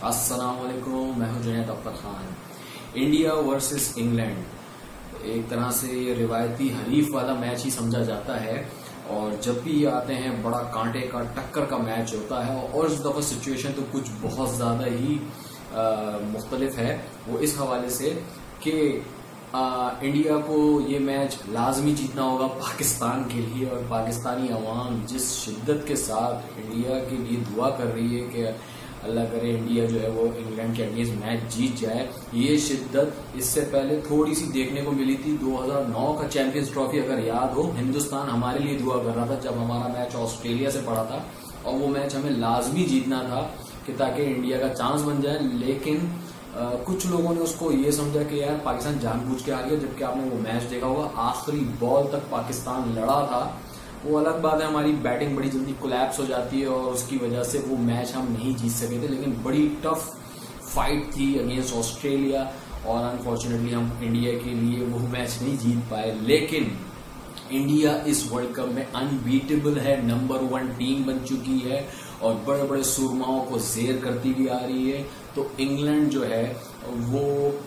अस्सलाम वालेकुम, मैं हूं जोनी। इंडिया वर्सेस इंग्लैंड एक तरह से ये रिवायती हरीफ वाला मैच ही समझा जाता है और जब भी ये आते हैं बड़ा कांटे का टक्कर का मैच होता है और इस दफा सिचुएशन तो कुछ बहुत ज्यादा ही मुख्तलिफ है। वो इस हवाले से कि इंडिया को ये मैच लाजमी जीतना होगा पाकिस्तान के लिए और पाकिस्तानी अवाम जिस शिद्दत के साथ इंडिया के लिए दुआ कर रही है कि अल्लाह करे इंडिया जो है वो इंग्लैंड के अगेंस्ट मैच जीत जाए। ये शिद्दत इससे पहले थोड़ी सी देखने को मिली थी। 2009 का चैंपियंस ट्रॉफी अगर याद हो, हिंदुस्तान हमारे लिए दुआ कर रहा था जब हमारा मैच ऑस्ट्रेलिया से पड़ा था और वो मैच हमें लाजमी जीतना था कि ताकि इंडिया का चांस बन जाए। लेकिन कुछ लोगों ने उसको ये समझा कि यार पाकिस्तान जानबूझ के आ गया, जबकि आपने वो मैच देखा होगा आखिरी बॉल तक पाकिस्तान लड़ा था। वो अलग बात है, हमारी बैटिंग बड़ी जल्दी कोलैप्स हो जाती है और उसकी वजह से वो मैच हम नहीं जीत सके थे। लेकिन बड़ी टफ फाइट थी अगेंस्ट ऑस्ट्रेलिया और अनफॉर्चुनेटली हम इंडिया के लिए वो मैच नहीं जीत पाए। लेकिन इंडिया इस वर्ल्ड कप में अनबीटेबल है, नंबर 1 टीम बन चुकी है और बड़े बड़े सुरमाओं को जेर करती भी आ रही है। तो इंग्लैंड जो है वो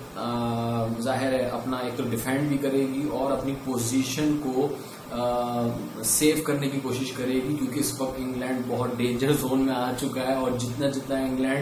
जाहिर है अपना एक तो डिफेंड भी करेगी और अपनी पोजीशन को सेव करने की कोशिश करेगी, क्योंकि इस वक्त इंग्लैंड बहुत डेंजर जोन में आ चुका है और जितना जितना इंग्लैंड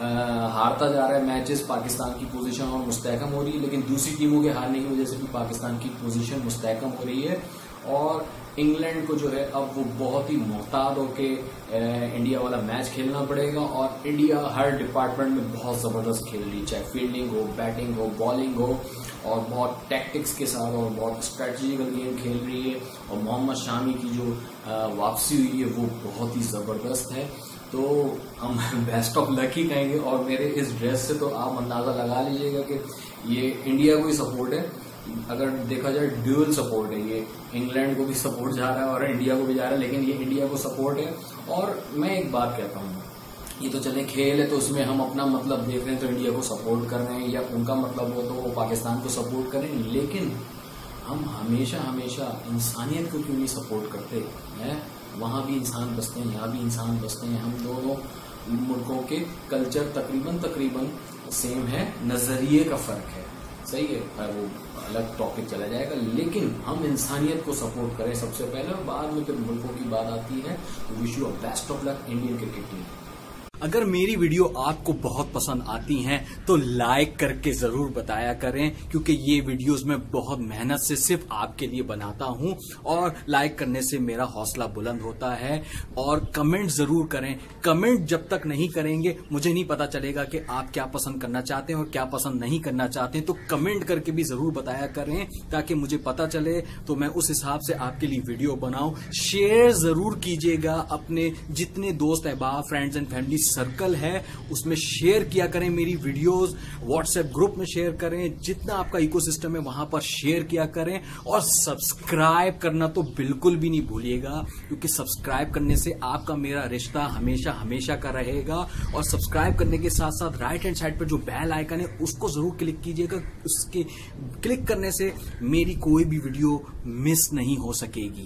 हारता जा रहा है मैचेस, पाकिस्तान की पोजीशन और मुस्तहकम हो रही है। लेकिन दूसरी टीमों के हारने की वजह से भी पाकिस्तान की पोजीशन मुस्तहकम हो रही है और इंग्लैंड को जो है अब वो बहुत ही मोहतात होके इंडिया वाला मैच खेलना पड़ेगा। और इंडिया हर डिपार्टमेंट में बहुत जबरदस्त खेल रही है, चाहे फील्डिंग हो, बैटिंग हो, बॉलिंग हो, और बहुत टैक्टिक्स के साथ और बहुत स्ट्रेटेजिकल गेम खेल रही है। और मोहम्मद शामी की जो वापसी हुई है वो बहुत ही जबरदस्त है। तो हम बेस्ट ऑफ लक ही कहेंगे। और मेरे इस ड्रेस से तो आप अंदाजा लगा लीजिएगा कि ये इंडिया को ही सपोर्ट है। अगर देखा जाए ड्यूअल सपोर्ट है, ये इंग्लैंड को भी सपोर्ट जा रहा है और इंडिया को भी जा रहा है, लेकिन ये इंडिया को सपोर्ट है। और मैं एक बात कहता हूँ, ये तो चले खेल है तो उसमें हम अपना मतलब देख रहे हैं तो इंडिया को सपोर्ट कर रहे हैं, या उनका मतलब हो तो वो पाकिस्तान को सपोर्ट करें। लेकिन हम हमेशा हमेशा इंसानियत को क्यों नहीं सपोर्ट करते हैं? वहाँ भी इंसान बसते हैं, यहाँ भी इंसान बसते हैं। हम दोनों मुल्कों के कल्चर तकरीबन सेम है, नजरिए का फर्क है, सही है, वो अलग टॉपिक चला जाएगा। लेकिन हम इंसानियत को सपोर्ट करें सबसे पहले और बाद में फिर मुल्कों की बात आती है। Wish you best of luck Indian cricket team. अगर मेरी वीडियो आपको बहुत पसंद आती हैं तो लाइक करके जरूर बताया करें, क्योंकि ये वीडियोस मैं बहुत मेहनत से सिर्फ आपके लिए बनाता हूं और लाइक करने से मेरा हौसला बुलंद होता है। और कमेंट जरूर करें, कमेंट जब तक नहीं करेंगे मुझे नहीं पता चलेगा कि आप क्या पसंद करना चाहते हैं और क्या पसंद नहीं करना चाहते हैं। तो कमेंट करके भी जरूर बताया करें ताकि मुझे पता चले, तो मैं उस हिसाब से आपके लिए वीडियो बनाऊं। शेयर जरूर कीजिएगा, अपने जितने दोस्त अहबाब, फ्रेंड्स एंड फैमिली सर्कल है उसमें शेयर किया करें मेरी वीडियोस। व्हाट्सएप ग्रुप में शेयर करें, जितना आपका इकोसिस्टम है वहां पर शेयर किया करें। और सब्सक्राइब करना तो बिल्कुल भी नहीं भूलिएगा, क्योंकि सब्सक्राइब करने से आपका मेरा रिश्ता हमेशा हमेशा का रहेगा। और सब्सक्राइब करने के साथ साथ राइट हैंड साइड पर जो बेल आइकन है उसको जरूर क्लिक कीजिएगा। उसके क्लिक करने से मेरी कोई भी वीडियो मिस नहीं हो सकेगी।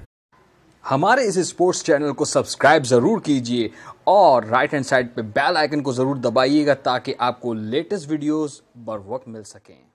हमारे इस स्पोर्ट्स चैनल को सब्सक्राइब जरूर कीजिए और राइट हैंड साइड पे बेल आइकन को जरूर दबाइएगा ताकि आपको लेटेस्ट वीडियोस बर वक्त मिल सकें।